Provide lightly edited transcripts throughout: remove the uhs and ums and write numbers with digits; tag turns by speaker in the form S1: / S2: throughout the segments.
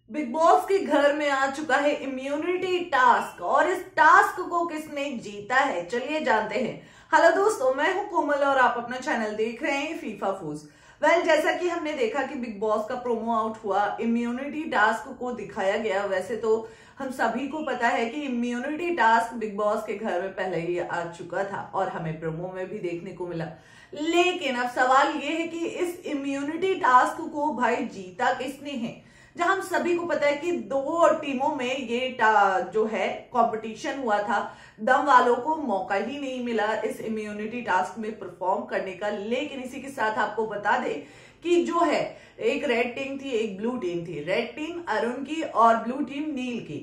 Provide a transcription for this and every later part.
S1: Big boss के घर में आ चुका है इम्यूनिटी टास्क और इस टास्क को किसने जीता है, चलिए जानते हैं। हेलो दोस्तों, मैं हूं कोमल और आप अपना चैनल देख रहे हैं फीफा फूज। जैसा कि हमने देखा कि बिग बॉस का प्रोमो आउट हुआ, इम्यूनिटी टास्क को दिखाया गया। वैसे तो हम सभी को पता है कि इम्यूनिटी टास्क बिग बॉस के घर में पहले ही आ चुका था और हमें प्रोमो में भी देखने को मिला। लेकिन अब सवाल ये है कि इस इम्यूनिटी टास्क को भाई जीता किसने है। जहां हम सभी को पता है कि दो टीमों में ये जो है कंपटीशन हुआ था, दम वालों को मौका ही नहीं मिला इस इम्यूनिटी टास्क में परफॉर्म करने का। लेकिन इसी के साथ आपको बता दे कि जो है एक रेड टीम थी, एक ब्लू टीम थी। रेड टीम अरुण की और ब्लू टीम नील की,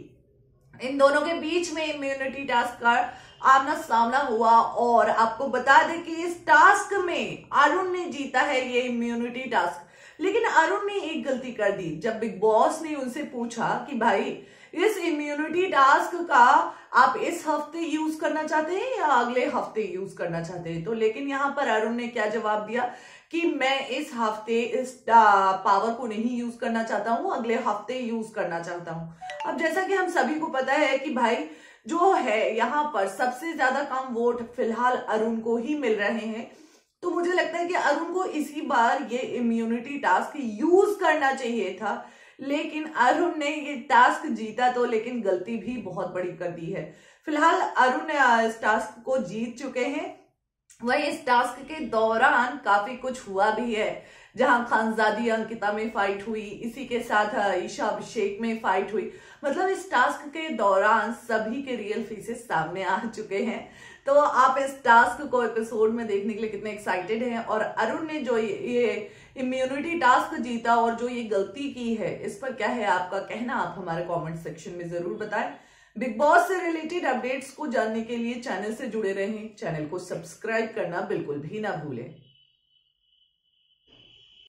S1: इन दोनों के बीच में इम्यूनिटी टास्क का आमना सामना हुआ। और आपको बता दें कि इस टास्क में अरुण ने जीता है ये इम्यूनिटी टास्क। लेकिन अरुण ने एक गलती कर दी। जब बिग बॉस ने उनसे पूछा कि भाई इस इम्यूनिटी टास्क का आप इस हफ्ते यूज करना चाहते हैं या अगले हफ्ते यूज करना चाहते हैं, तो लेकिन यहां पर अरुण ने क्या जवाब दिया कि मैं इस हफ्ते इस पावर को नहीं यूज करना चाहता हूं, अगले हफ्ते यूज करना चाहता हूं। अब जैसा कि हम सभी को पता है कि भाई जो है यहाँ पर सबसे ज्यादा कम वोट फिलहाल अरुण को ही मिल रहे हैं। तो मुझे लगता है कि अरुण को इसी बार ये इम्यूनिटी टास्क यूज करना चाहिए था। लेकिन अरुण ने ये टास्क जीता तो, लेकिन गलती भी बहुत बड़ी कर दी है। फिलहाल अरुण इस टास्क को जीत चुके हैं। वही इस टास्क के दौरान काफी कुछ हुआ भी है, जहां खानजादी अंकिता में फाइट हुई, इसी के साथ ईशा अभिषेक में फाइट हुई। मतलब इस टास्क के दौरान सभी के रियल फेसेस सामने आ चुके हैं। तो आप इस टास्क को एपिसोड में देखने के लिए कितने एक्साइटेड हैं, और अरुण ने जो ये इम्यूनिटी टास्क जीता और जो ये गलती की है, इस पर क्या है आपका कहना, आप हमारे कमेंट सेक्शन में जरूर बताएं। बिग बॉस से रिलेटेड अपडेट्स को जानने के लिए चैनल से जुड़े रहें, चैनल को सब्सक्राइब करना बिल्कुल भी ना भूलें।